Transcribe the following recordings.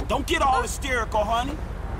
Don't get all hysterical, honey.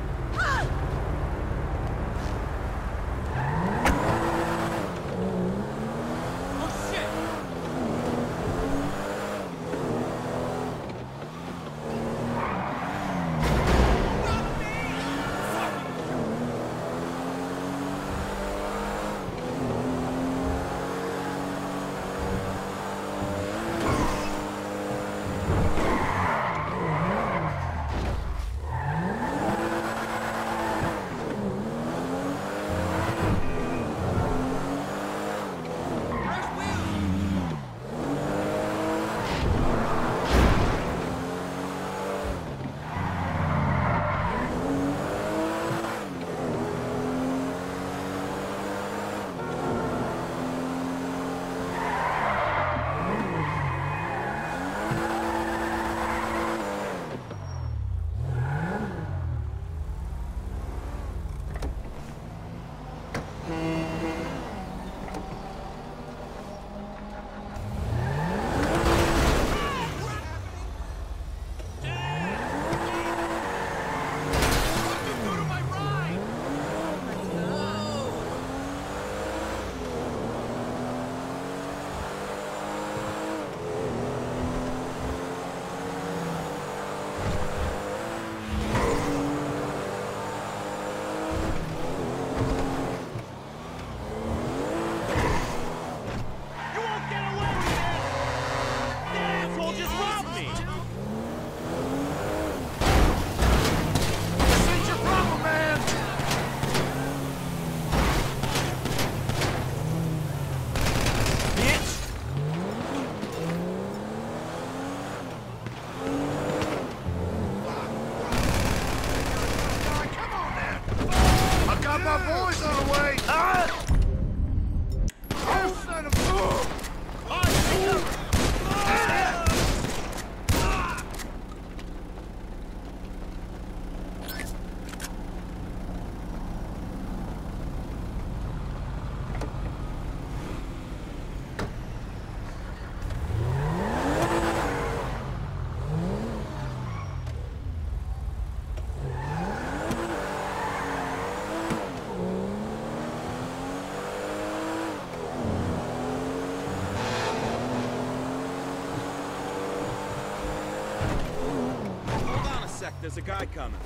There's a guy coming.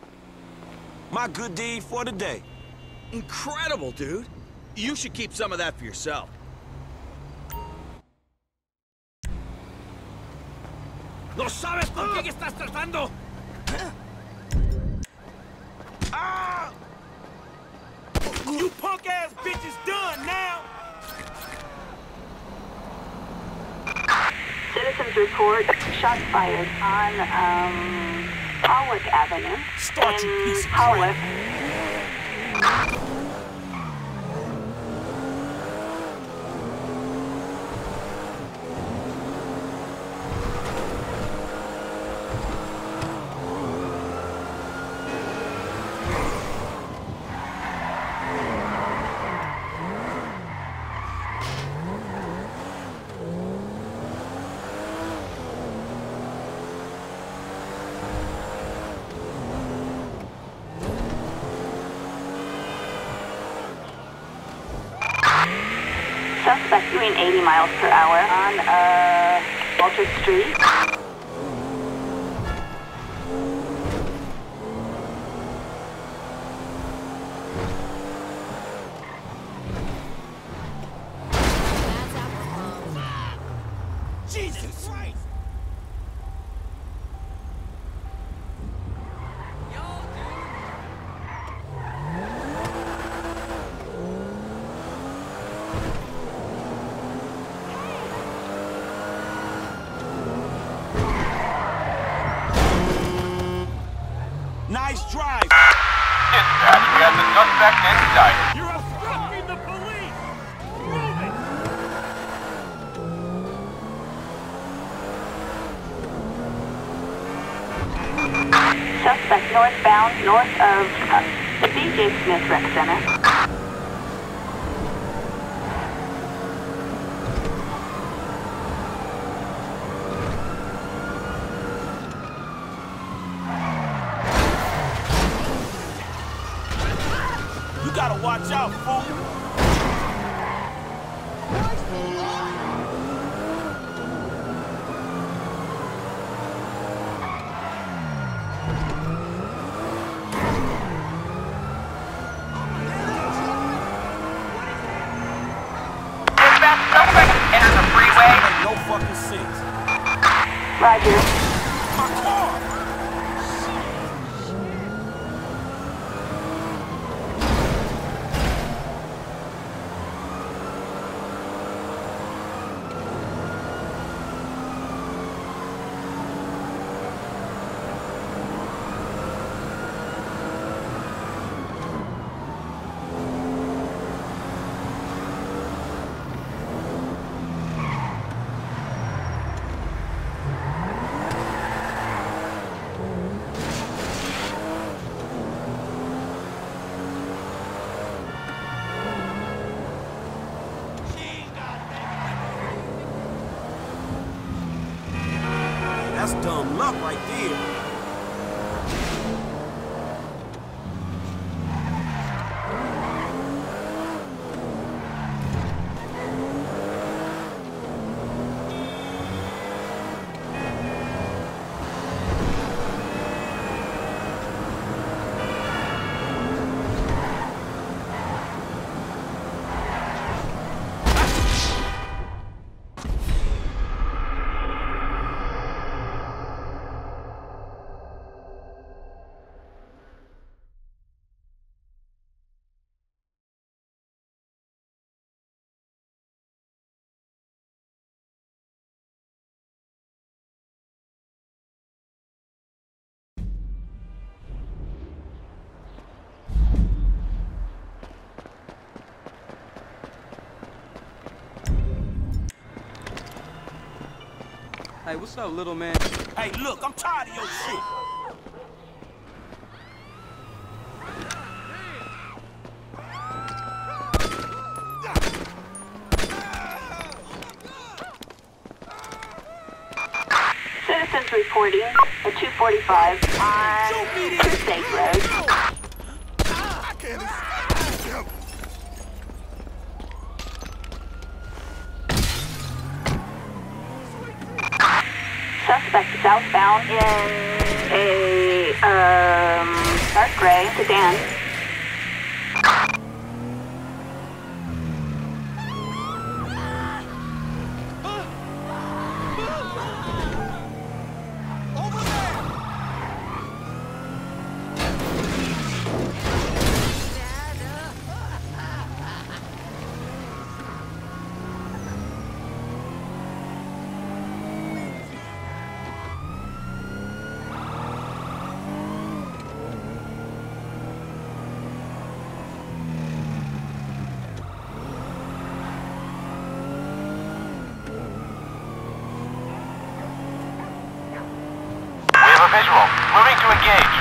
My good deed for the day. Incredible, dude. You should keep some of that for yourself. ¿No sabes con quién estás tratando? Ah! You punk-ass bitch is done now! Citizens report shots fired on, Hawick Avenue. Start, you piece of Hawick. crap. Suspect doing 80 miles per hour on, Walter Street. Jesus Christ! Nice drive. Dispatch, we have the suspect inside. You're obstructing the police! Move it! Suspect northbound, north of the B.J. Smith Rec Center. out, fool! Dispatch, suspect enters the freeway. Make no fucking sense. Roger. My car! That's dumb luck right there. Hey, what's up, little man? Hey, look, I'm tired of your shit. Citizens reporting at 245 on Crusade Road. I can't escape him. Suspect southbound in a dark gray sedan. Visual. Moving to engage.